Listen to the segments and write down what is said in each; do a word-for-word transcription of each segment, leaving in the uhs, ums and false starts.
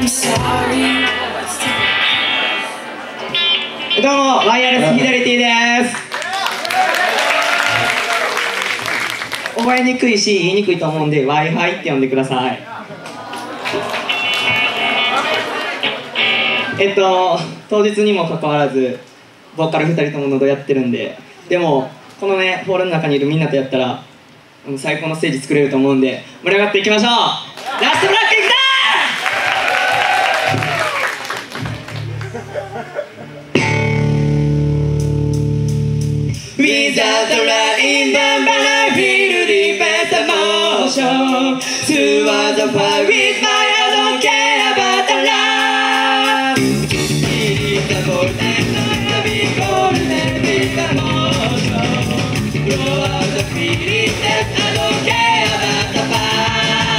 どうも、ワイヤレスフィデリティです。覚えにくいし、言いにくいと思うんで Wi-Fi って呼んでください。えっと、当日にもかかわらずボーカルふたりとも喉やってるんで、でもこのね、ホールの中にいるみんなとやったら最高のステージ作れると思うんで、盛り上がっていきましょう。ラストブラックいくぞ！Without the rain, but I feel the best emotion. Towards the fire with my I don't care about the love. It is the golden night, the big golden with the motion. Blow out the feeling that I don't care about the fire.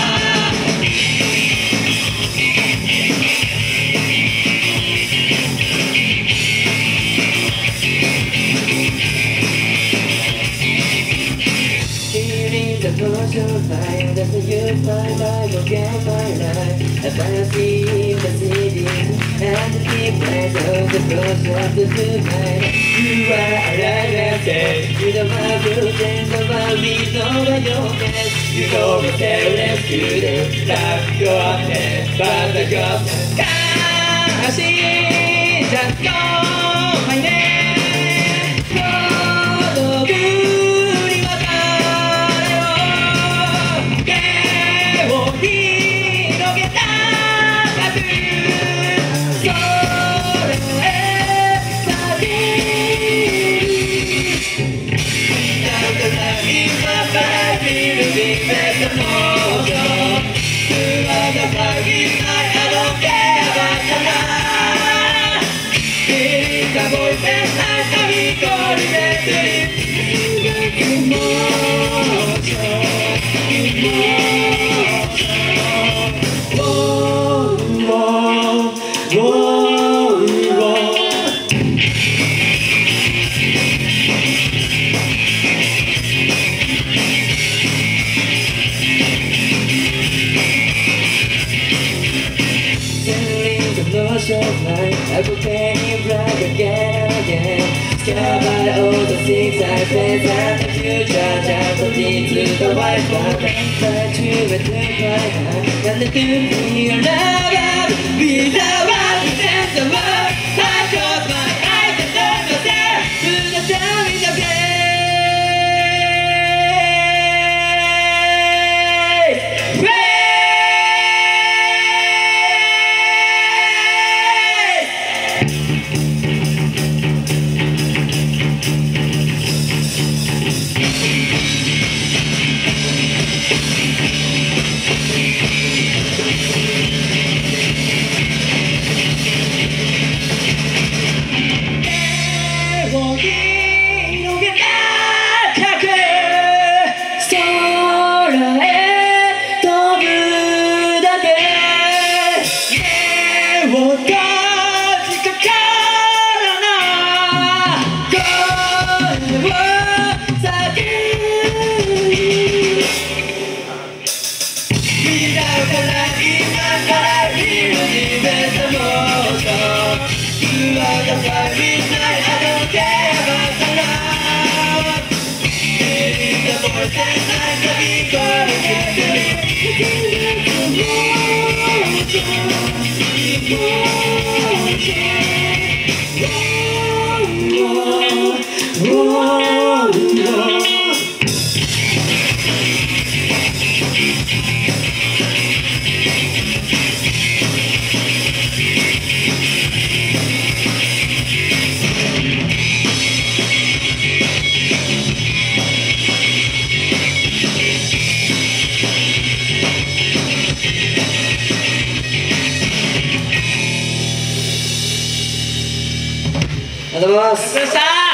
The torch of fire that use my life, forget my life. As I see the city and the deep light of the torch of the tonight. You are alive and safe. You know my bruises of my leaves, no your best. You know the terrorist to the love your head, but the ghost can't see just go my name. I became black again and again. Scared by all the things I face and the future just leads to the white spot. Try to return my heart and to be alive. Be the one who sends the world. I close my eyes and turn the stare to the sun in the place.ありがとうございます。